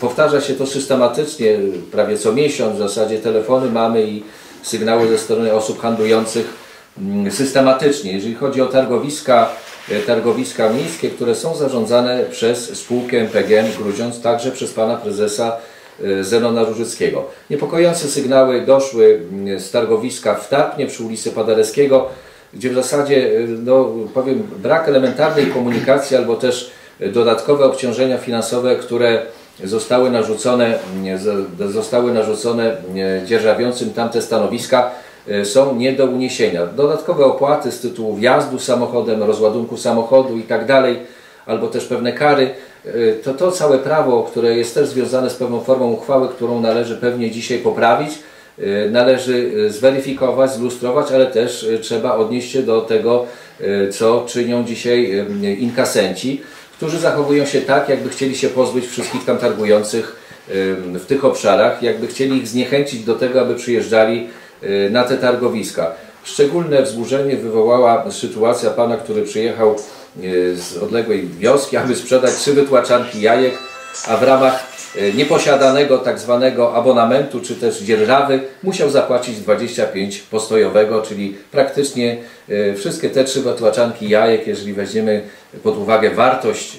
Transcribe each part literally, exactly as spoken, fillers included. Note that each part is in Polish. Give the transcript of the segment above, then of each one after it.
powtarza się to systematycznie, prawie co miesiąc w zasadzie telefony mamy i sygnały ze strony osób handlujących systematycznie. Jeżeli chodzi o targowiska, targowiska miejskie, które są zarządzane przez spółkę M P G N Grudziądz, także przez pana prezesa Zenona Różyckiego. Niepokojące sygnały doszły z targowiska w Tarpnie przy ulicy Paderewskiego, gdzie w zasadzie, no powiem, brak elementarnej komunikacji albo też dodatkowe obciążenia finansowe, które zostały narzucone, zostały narzucone dzierżawiącym tamte stanowiska, są nie do uniesienia. Dodatkowe opłaty z tytułu wjazdu samochodem, rozładunku samochodu i tak dalej, albo też pewne kary, to to całe prawo, które jest też związane z pewną formą uchwały, którą należy pewnie dzisiaj poprawić, należy zweryfikować, zlustrować, ale też trzeba odnieść się do tego, co czynią dzisiaj inkasenci, którzy zachowują się tak, jakby chcieli się pozbyć wszystkich tam targujących w tych obszarach, jakby chcieli ich zniechęcić do tego, aby przyjeżdżali na te targowiska. Szczególne wzburzenie wywołała sytuacja pana, który przyjechał z odległej wioski, aby sprzedać trzy wytłaczanki jajek, a w ramach nieposiadanego tak zwanego abonamentu czy też dzierżawy musiał zapłacić dwadzieścia pięć postojowego, czyli praktycznie wszystkie te trzy wytłaczanki jajek, jeżeli weźmiemy pod uwagę wartość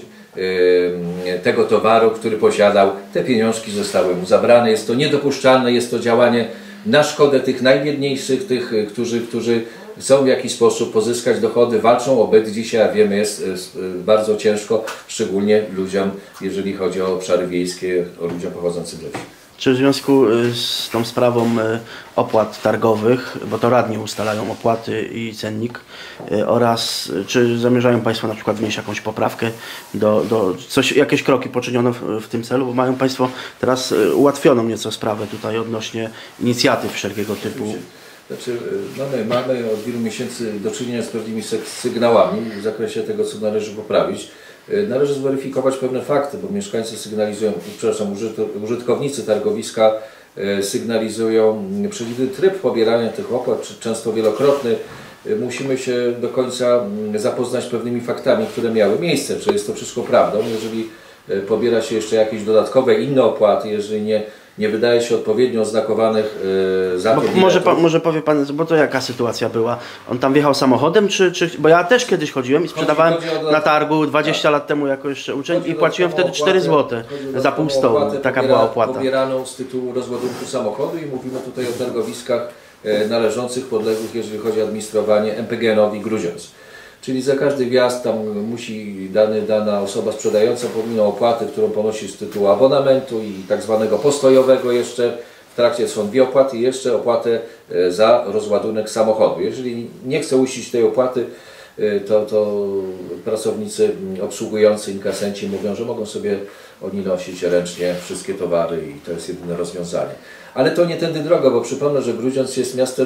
tego towaru, który posiadał, te pieniążki zostały mu zabrane. Jest to niedopuszczalne, jest to działanie na szkodę tych najbiedniejszych, tych, którzy, którzy chcą w jakiś sposób pozyskać dochody, walczą o byt. Dzisiaj, jak wiemy, jest bardzo ciężko, szczególnie ludziom, jeżeli chodzi o obszary wiejskie, o ludziom pochodzących z wsi. Czy w związku z tą sprawą opłat targowych, bo to radni ustalają opłaty i cennik, oraz czy zamierzają Państwo na przykład wnieść jakąś poprawkę, do, do coś, jakieś kroki poczyniono w, w tym celu, bo mają Państwo teraz ułatwioną nieco sprawę tutaj odnośnie inicjatyw wszelkiego typu. Znaczy, mamy, mamy od wielu miesięcy do czynienia z pewnymi sygnałami w zakresie tego, co należy poprawić. Należy zweryfikować pewne fakty, bo mieszkańcy sygnalizują, przepraszam, użytkownicy targowiska sygnalizują przeciwny tryb pobierania tych opłat, często wielokrotny. Musimy się do końca zapoznać z pewnymi faktami, które miały miejsce, czy jest to wszystko prawdą. Jeżeli pobiera się jeszcze jakieś dodatkowe, inne opłaty, jeżeli nie nie wydaje się odpowiednio oznakowanych yy, za to. Może, pan, może powie Pan, bo to jaka sytuacja była? On tam wjechał samochodem, czy, czy bo ja też kiedyś chodziłem i sprzedawałem chodzi, chodzi na targu dwadzieścia tak. lat temu jako jeszcze uczeń chodzi i płaciłem wtedy opłatę, cztery złote za pół stołu. Taka pobiera, była opłata. Pobieraną z tytułu rozładunku samochodu i mówimy tutaj o targowiskach e, należących, podległych, jeżeli chodzi o administrowanie M P G N-owi Grudziądz. Czyli za każdy wjazd tam musi dany, dana osoba sprzedająca pomimo opłaty, którą ponosi z tytułu abonamentu i tak zwanego postojowego jeszcze, w trakcie są dwie opłaty i jeszcze opłatę za rozładunek samochodu. Jeżeli nie chce uiścić tej opłaty, to, to pracownicy obsługujący, inkasenci mówią, że mogą sobie oni nosić ręcznie wszystkie towary i to jest jedyne rozwiązanie. Ale to nie tędy droga, bo przypomnę, że Grudziądz jest miastem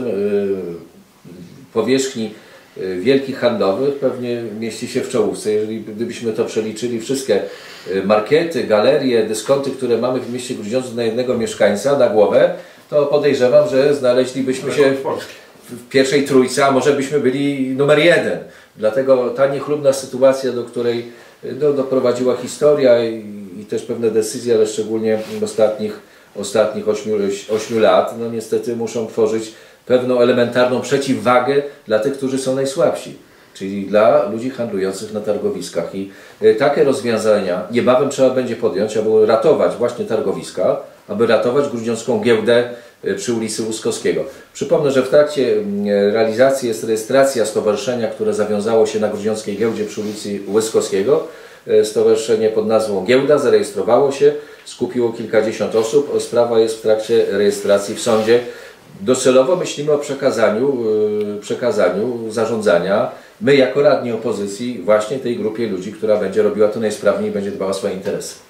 powierzchni wielkich handlowych, pewnie mieści się w czołówce. Jeżeli gdybyśmy to przeliczyli, wszystkie markety, galerie, dyskonty, które mamy w mieście Grudziądzu na jednego mieszkańca na głowę, to podejrzewam, że znaleźlibyśmy się w pierwszej trójce, a może byśmy byli numer jeden. Dlatego ta niechlubna sytuacja, do której do, doprowadziła historia i, i też pewne decyzje, ale szczególnie ostatnich, ostatnich ośmiu lat, no niestety muszą tworzyć pewną elementarną przeciwwagę dla tych, którzy są najsłabsi, czyli dla ludzi handlujących na targowiskach. I takie rozwiązania niebawem trzeba będzie podjąć, aby ratować właśnie targowiska, aby ratować grudziącką giełdę przy ulicy Łuskowskiego. Przypomnę, że w trakcie realizacji jest rejestracja stowarzyszenia, które zawiązało się na grudziąckiej giełdzie przy ulicy Łuskowskiego. Stowarzyszenie pod nazwą Giełda zarejestrowało się, skupiło kilkadziesiąt osób. Sprawa jest w trakcie rejestracji w sądzie. Docelowo myślimy o przekazaniu, przekazaniu zarządzania, my jako radni opozycji, właśnie tej grupie ludzi, która będzie robiła to najsprawniej i będzie dbała o swoje interesy.